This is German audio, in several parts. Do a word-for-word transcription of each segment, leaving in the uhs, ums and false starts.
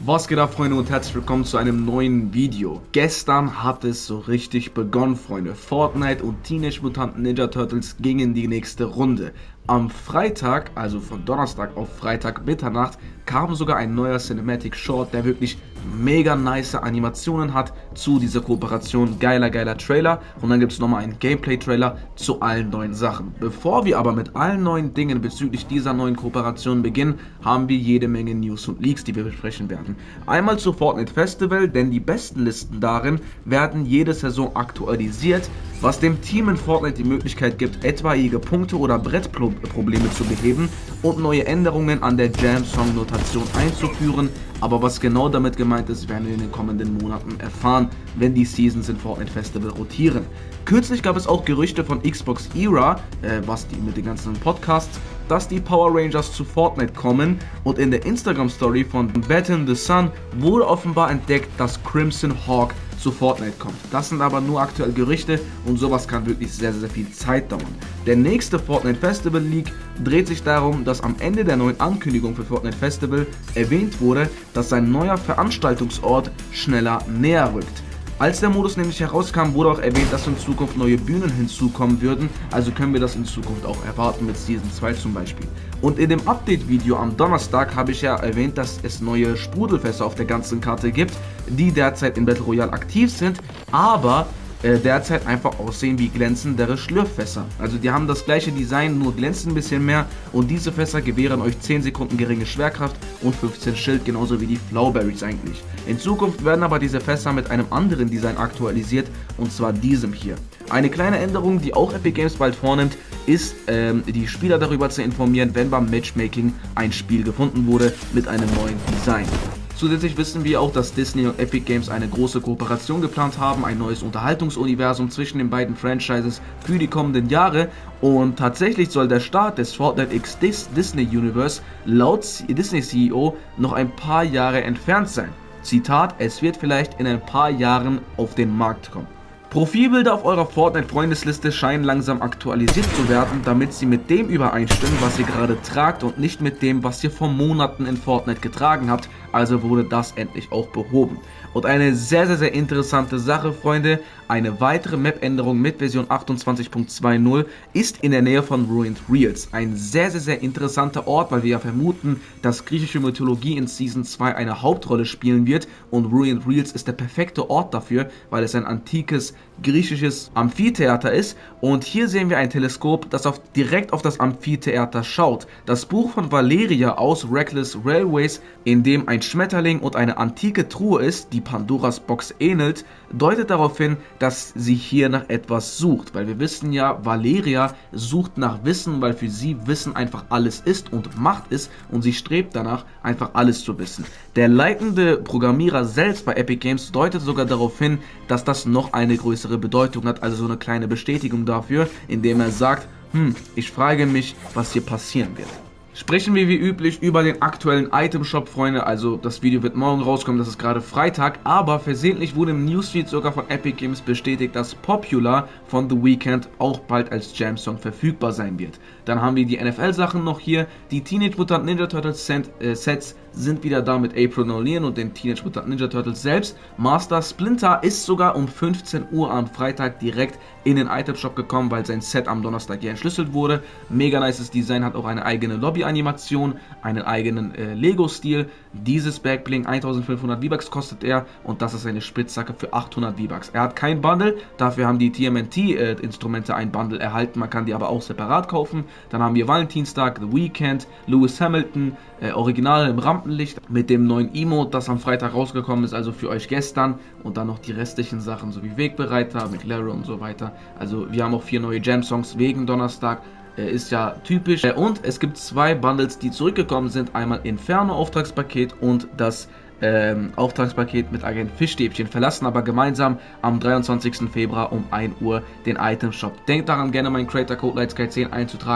Was geht ab, Freunde, und herzlich willkommen zu einem neuen Video. Gestern hat es so richtig begonnen, Freunde. Fortnite und Teenage Mutant Ninja Turtles gingen die nächste Runde. Am Freitag, also von Donnerstag auf Freitag Mitternacht, kam sogar ein neuer Cinematic Short, der wirklich mega nice Animationen hat zu dieser Kooperation. Geiler, geiler Trailer. Und dann gibt es nochmal einen Gameplay-Trailer zu allen neuen Sachen. Bevor wir aber mit allen neuen Dingen bezüglich dieser neuen Kooperation beginnen, haben wir jede Menge News und Leaks, die wir besprechen werden. Einmal zu Fortnite Festival, denn die besten Listen darin werden jede Saison aktualisiert, was dem Team in Fortnite die Möglichkeit gibt, etwaige Punkte oder Brettprobleme zu beheben und neue Änderungen an der Jam-Song-Notation einzuführen. Aber was genau damit gemeint ist, werden wir in den kommenden Monaten erfahren, wenn die Seasons in Fortnite Festival rotieren. Kürzlich gab es auch Gerüchte von Xbox Era, äh, was die mit den ganzen Podcasts, dass die Power Rangers zu Fortnite kommen, und in der Instagram-Story von Batten the Sun wurde offenbar entdeckt, dass Crimson Hawk zu Fortnite kommt. Das sind aber nur aktuell Gerüchte und sowas kann wirklich sehr, sehr viel Zeit dauern. Der nächste Fortnite Festival Leak dreht sich darum, dass am Ende der neuen Ankündigung für Fortnite Festival erwähnt wurde, dass sein neuer Veranstaltungsort schneller näher rückt. Als der Modus nämlich herauskam, wurde auch erwähnt, dass in Zukunft neue Bühnen hinzukommen würden, also können wir das in Zukunft auch erwarten mit Season zwei zum Beispiel. Und in dem Update-Video am Donnerstag habe ich ja erwähnt, dass es neue Sprudelfässer auf der ganzen Karte gibt, die derzeit in Battle Royale aktiv sind, aber äh, derzeit einfach aussehen wie glänzendere Schlürffässer. Also die haben das gleiche Design, nur glänzen ein bisschen mehr, und diese Fässer gewähren euch zehn Sekunden geringe Schwerkraft und fünfzehn Schild, genauso wie die Flowberries eigentlich. In Zukunft werden aber diese Fässer mit einem anderen Design aktualisiert, und zwar diesem hier. Eine kleine Änderung, die auch Epic Games bald vornimmt, ist ähm, die Spieler darüber zu informieren, wenn beim Matchmaking ein Spiel gefunden wurde mit einem neuen Design. Zusätzlich wissen wir auch, dass Disney und Epic Games eine große Kooperation geplant haben, ein neues Unterhaltungsuniversum zwischen den beiden Franchises für die kommenden Jahre, und tatsächlich soll der Start des Fortnite X Disney Universe laut Disney C E O noch ein paar Jahre entfernt sein. Zitat: Es wird vielleicht in ein paar Jahren auf den Markt kommen. Profilbilder auf eurer Fortnite-Freundesliste scheinen langsam aktualisiert zu werden, damit sie mit dem übereinstimmen, was ihr gerade tragt, und nicht mit dem, was ihr vor Monaten in Fortnite getragen habt. Also wurde das endlich auch behoben. Und eine sehr, sehr, sehr interessante Sache, Freunde, eine weitere Map-Änderung mit Version achtundzwanzig Punkt zwei null ist in der Nähe von Ruined Realms. Ein sehr, sehr, sehr interessanter Ort, weil wir ja vermuten, dass griechische Mythologie in Season zwei eine Hauptrolle spielen wird, und Ruined Realms ist der perfekte Ort dafür, weil es ein antikes griechisches Amphitheater ist, und hier sehen wir ein Teleskop, das auf, direkt auf das Amphitheater schaut. Das Buch von Valeria aus Reckless Railways, in dem ein Schmetterling und eine antike Truhe ist, die Pandoras Box ähnelt, deutet darauf hin, dass sie hier nach etwas sucht, weil wir wissen ja, Valeria sucht nach Wissen, weil für sie Wissen einfach alles ist und Macht ist, und sie strebt danach, einfach alles zu wissen. Der leitende Programmierer selbst bei Epic Games deutet sogar darauf hin, dass das noch eine größere Bedeutung hat, also so eine kleine Bestätigung dafür, indem er sagt, hm, ich frage mich, was hier passieren wird. Sprechen wir wie üblich über den aktuellen Item-Shop, Freunde. Also das Video wird morgen rauskommen, das ist gerade Freitag, aber versehentlich wurde im Newsfeed sogar von Epic Games bestätigt, dass Popular von The Weeknd auch bald als Jam-Song verfügbar sein wird. Dann haben wir die N F L-Sachen noch hier. Die Teenage Mutant Ninja Turtles äh, Sets sind wieder da mit April O'Neil und den Teenage Mutant Ninja Turtles selbst. Master Splinter ist sogar um fünfzehn Uhr am Freitag direkt in den Item-Shop gekommen, weil sein Set am Donnerstag hier entschlüsselt wurde. Mega nices Design, hat auch eine eigene Lobby-Animation, einen eigenen äh, Lego-Stil. Dieses Backbling, eintausendfünfhundert V-Bucks kostet er, und das ist eine Spitzhacke für achthundert V-Bucks. Er hat kein Bundle, dafür haben die T M N T-Instrumente äh, ein Bundle erhalten, man kann die aber auch separat kaufen. Dann haben wir Valentinstag, The Weeknd, Lewis Hamilton, äh, Original im Rampenlicht mit dem neuen Emote, das am Freitag rausgekommen ist, also für euch gestern, und dann noch die restlichen Sachen, so wie Wegbereiter, McLaren und so weiter. Also wir haben auch vier neue Jam-Songs wegen Donnerstag. Ist ja typisch. Und es gibt zwei Bundles, die zurückgekommen sind. Einmal Inferno Auftragspaket und das ähm, Auftragspaket mit Agent Fischstäbchen, verlassen aber gemeinsam am dreiundzwanzigsten Februar um ein Uhr den Item Shop. Denkt daran, gerne meinen Creator Code Lightsky zehn einzutragen.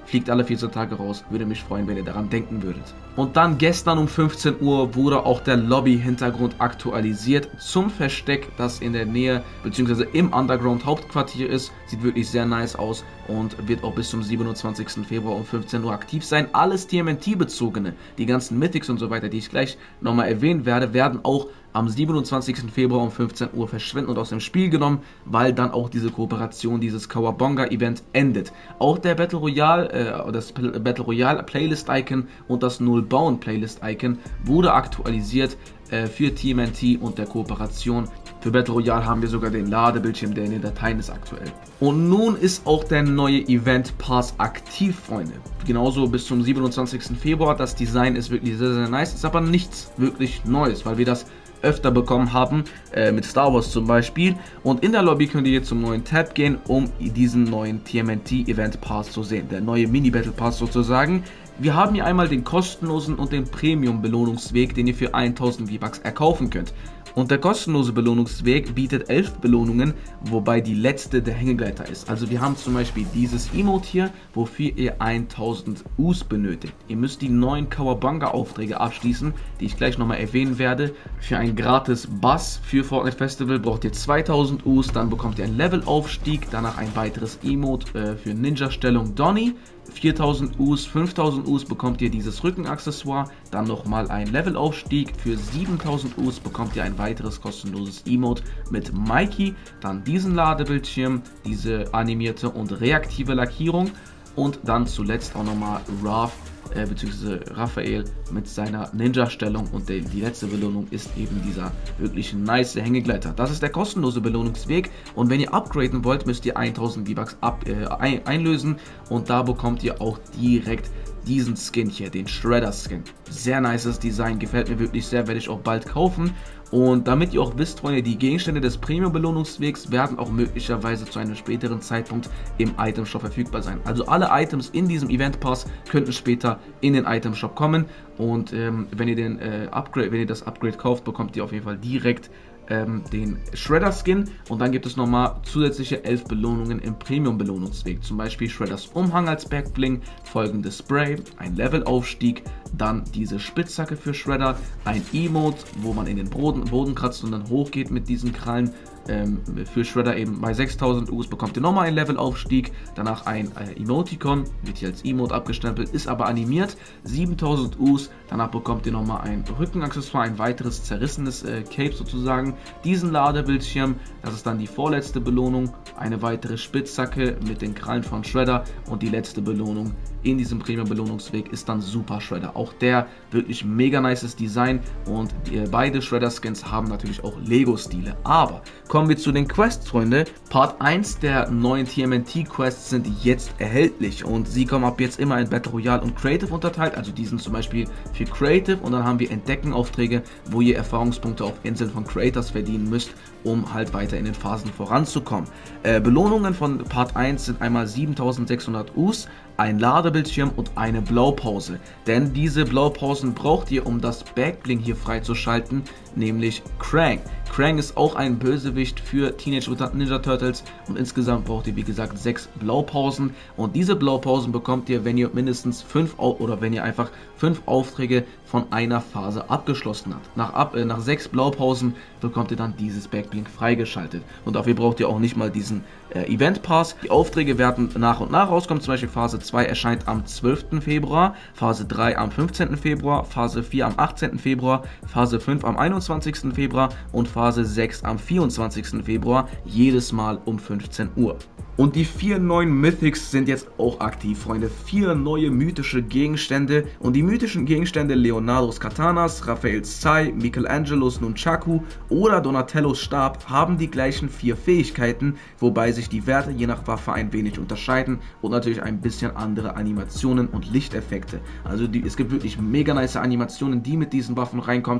fliegt alle vierzehn Tage raus. Würde mich freuen, wenn ihr daran denken würdet. Und dann gestern um fünfzehn Uhr wurde auch der Lobby-Hintergrund aktualisiert zum Versteck, das in der Nähe bzw. im Underground-Hauptquartier ist. Sieht wirklich sehr nice aus und wird auch bis zum siebenundzwanzigsten Februar um fünfzehn Uhr aktiv sein. Alles T M N T-bezogene, die ganzen Mythics und so weiter, die ich gleich nochmal erwähnen werde, werden auch am siebenundzwanzigsten Februar um fünfzehn Uhr verschwinden und aus dem Spiel genommen, weil dann auch diese Kooperation, dieses Kawabonga-Event endet. Auch der Battle Royale, äh, das Battle Royale Playlist-Icon und das Null-Bauen Playlist-Icon wurde aktualisiert äh, für T M N T und der Kooperation. Für Battle Royale haben wir sogar den Ladebildschirm, der in den Dateien ist aktuell. Und nun ist auch der neue Event Pass aktiv, Freunde. Genauso bis zum siebenundzwanzigsten Februar. Das Design ist wirklich sehr, sehr nice, ist aber nichts wirklich Neues, weil wir das öfter bekommen haben, äh, mit Star Wars zum Beispiel. Und in der Lobby könnt ihr jetzt zum neuen Tab gehen, um diesen neuen T M N T Event Pass zu sehen. Der neue Mini Battle Pass sozusagen. Wir haben hier einmal den kostenlosen und den Premium Belohnungsweg, den ihr für tausend V-Bucks erkaufen könnt. Und der kostenlose Belohnungsweg bietet elf Belohnungen, wobei die letzte der Hängegleiter ist. Also wir haben zum Beispiel dieses Emote hier, wofür ihr tausend U S benötigt. Ihr müsst die neuen Kawabonga Aufträge abschließen, die ich gleich nochmal erwähnen werde. Für einen gratis Bus für Fortnite Festival braucht ihr zweitausend U S, dann bekommt ihr einen Levelaufstieg, danach ein weiteres Emote äh, für Ninja-Stellung Donny. viertausend U S, fünftausend U S bekommt ihr dieses Rückenaccessoire, dann nochmal ein Levelaufstieg, für siebentausend U S bekommt ihr ein weiteres kostenloses Emote mit Mikey, dann diesen Ladebildschirm, diese animierte und reaktive Lackierung und dann zuletzt auch nochmal Raph äh, bzw. Raphael mit seiner Ninja-Stellung und die, die letzte Belohnung ist eben dieser wirklich nice Hängegleiter. Das ist der kostenlose Belohnungsweg und wenn ihr upgraden wollt, müsst ihr tausend V-Bucks äh, ein, einlösen und da bekommt ihr auch direkt diesen Skin hier, den Shredder Skin. Sehr nices Design, gefällt mir wirklich sehr, werde ich auch bald kaufen. Und damit ihr auch wisst, Freunde, die Gegenstände des Premium-Belohnungswegs werden auch möglicherweise zu einem späteren Zeitpunkt im Item-Shop verfügbar sein. Also alle Items in diesem Event Pass könnten später in den Item-Shop kommen. Und ähm, wenn ihr den äh, Upgrade, wenn ihr das Upgrade kauft, bekommt ihr auf jeden Fall direkt ähm, den Shredder Skin. Und dann gibt es nochmal zusätzliche elf Belohnungen im Premium-Belohnungsweg. Zum Beispiel Shredders Umhang als Backbling, folgendes Spray, ein Levelaufstieg, dann diese Spitzhacke für Shredder, ein Emote, wo man in den Boden, Boden kratzt und dann hochgeht mit diesen Krallen. Ähm, für Shredder eben bei sechstausend U S bekommt ihr nochmal einen Levelaufstieg, danach ein äh, Emoticon, wird hier als Emote abgestempelt, ist aber animiert, siebentausend U S, danach bekommt ihr nochmal ein Rückenaccessoire, ein weiteres zerrissenes äh, Cape sozusagen, diesen Ladebildschirm, das ist dann die vorletzte Belohnung, eine weitere Spitzhacke mit den Krallen von Shredder und die letzte Belohnung in diesem Premium-Belohnungsweg ist dann Super Shredder. Auch der wirklich mega nices Design und die, äh, beide Shredder-Skins haben natürlich auch Lego-Stile. Aber kommen wir zu den Quests, Freunde. Part eins der neuen T M N T-Quests sind jetzt erhältlich und sie kommen ab jetzt immer in Battle Royale und Creative unterteilt. Also die sind zum Beispiel für Creative und dann haben wir Entdecken-Aufträge, wo ihr Erfahrungspunkte auf Inseln von Creators verdienen müsst, um halt weiter in den Phasen voranzukommen. Äh, Belohnungen von Part eins sind einmal siebentausendsechshundert U S, ein Ladebildschirm und eine Blaupause. Denn diese Blaupausen braucht ihr, um das Backbling hier freizuschalten, nämlich Krang. Krang ist auch ein Bösewicht für Teenage Mutant Ninja Turtles und insgesamt braucht ihr wie gesagt sechs Blaupausen und diese Blaupausen bekommt ihr, wenn ihr mindestens fünf oder wenn ihr einfach fünf Aufträge von einer Phase abgeschlossen habt. Nach, ab, äh, nach sechs Blaupausen bekommt ihr dann dieses Backbling freigeschaltet und dafür braucht ihr auch nicht mal diesen äh, Event Pass. Die Aufträge werden nach und nach rauskommen, zum Beispiel Phase zwei erscheint am zwölften Februar, Phase drei am fünfzehnten Februar, Phase vier am achtzehnten Februar, Phase fünf am einundzwanzigsten Februar und Phase sechs am vierundzwanzigsten Februar, jedes Mal um fünfzehn Uhr. Und die vier neuen Mythics sind jetzt auch aktiv, Freunde. Vier neue mythische Gegenstände. Und die mythischen Gegenstände Leonardos Katanas, Raphaels Sai, Michelangelos Nunchaku oder Donatellos Stab haben die gleichen vier Fähigkeiten, wobei sich die Werte je nach Waffe ein wenig unterscheiden und natürlich ein bisschen andere Animationen und Lichteffekte. Also die, es gibt wirklich mega nice Animationen, die mit diesen Waffen reinkommt.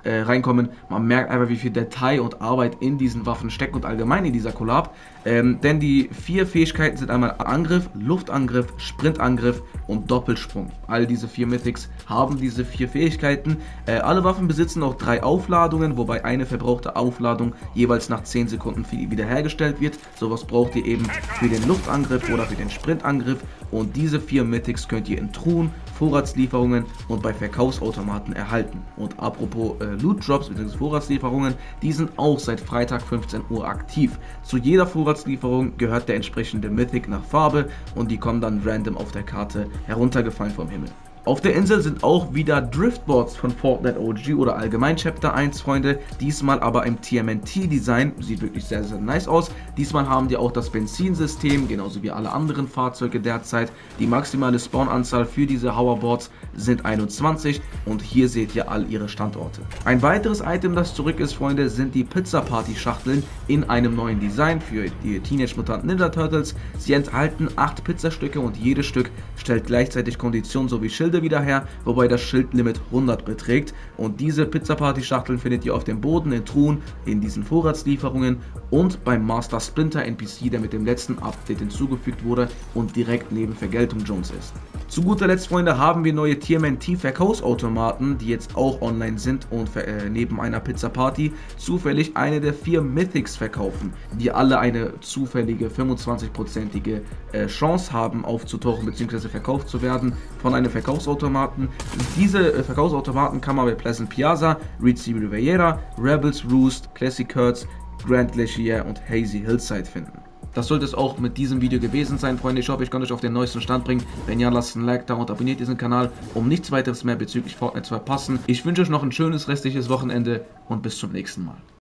äh, reinkommen. Man merkt einfach, wie viel Detail und Arbeit in diesen Waffen steckt und allgemein in dieser Collab. Ähm, denn die vier Fähigkeiten sind einmal Angriff, Luftangriff, Sprintangriff und Doppelsprung. All diese vier Mythics haben diese vier Fähigkeiten. Äh, alle Waffen besitzen auch drei Aufladungen, wobei eine verbrauchte Aufladung jeweils nach zehn Sekunden wiederhergestellt wird. Sowas braucht ihr eben für den Luftangriff oder für den Sprintangriff. Und diese vier Mythics könnt ihr in Truhen, Vorratslieferungen und bei Verkaufsautomaten erhalten. Und apropos äh, Loot Drops bzw. Vorratslieferungen, die sind auch seit Freitag fünfzehn Uhr aktiv. Zu jeder Vorratslieferung gehört der entsprechende Mythic nach Farbe und die kommen dann random auf der Karte heruntergefallen vom Himmel. Auf der Insel sind auch wieder Driftboards von Fortnite O G oder allgemein Chapter eins, Freunde. Diesmal aber im T M N T-Design. Sieht wirklich sehr, sehr nice aus. Diesmal haben die auch das Benzinsystem, genauso wie alle anderen Fahrzeuge derzeit. Die maximale Spawnanzahl für diese Hoverboards sind einundzwanzig und hier seht ihr all ihre Standorte. Ein weiteres Item, das zurück ist, Freunde, sind die Pizza Party Schachteln in einem neuen Design für die Teenage Mutant Ninja Turtles. Sie enthalten acht Pizzastücke und jedes Stück stellt gleichzeitig Konditionen sowie Schilder wieder her, wobei das Schildlimit hundert beträgt. Und diese Pizza Party Schachteln findet ihr auf dem Boden, in Truhen, in diesen Vorratslieferungen und beim Master Splinter N P C, der mit dem letzten Update hinzugefügt wurde und direkt neben Vergeltung Jones ist. Zu guter Letzt, Freunde, haben wir neue T M N T Verkaufsautomaten, die jetzt auch online sind und äh, neben einer Pizza Party zufällig eine der vier Mythics verkaufen, die alle eine zufällige fünfundzwanzig-prozentige äh, Chance haben aufzutauchen bzw. verkauft zu werden von einem Verkaufsautomaten. Diese äh, Verkaufsautomaten kann man bei Pleasant Piazza, Ritzy Riviera, Rebels Roost, Classic Curts, Grand Glacier und Hazy Hillside finden. Das sollte es auch mit diesem Video gewesen sein, Freunde. Ich hoffe, ich konnte euch auf den neuesten Stand bringen. Wenn ja, lasst ein Like da und abonniert diesen Kanal, um nichts weiteres mehr bezüglich Fortnite zu verpassen. Ich wünsche euch noch ein schönes restliches Wochenende und bis zum nächsten Mal.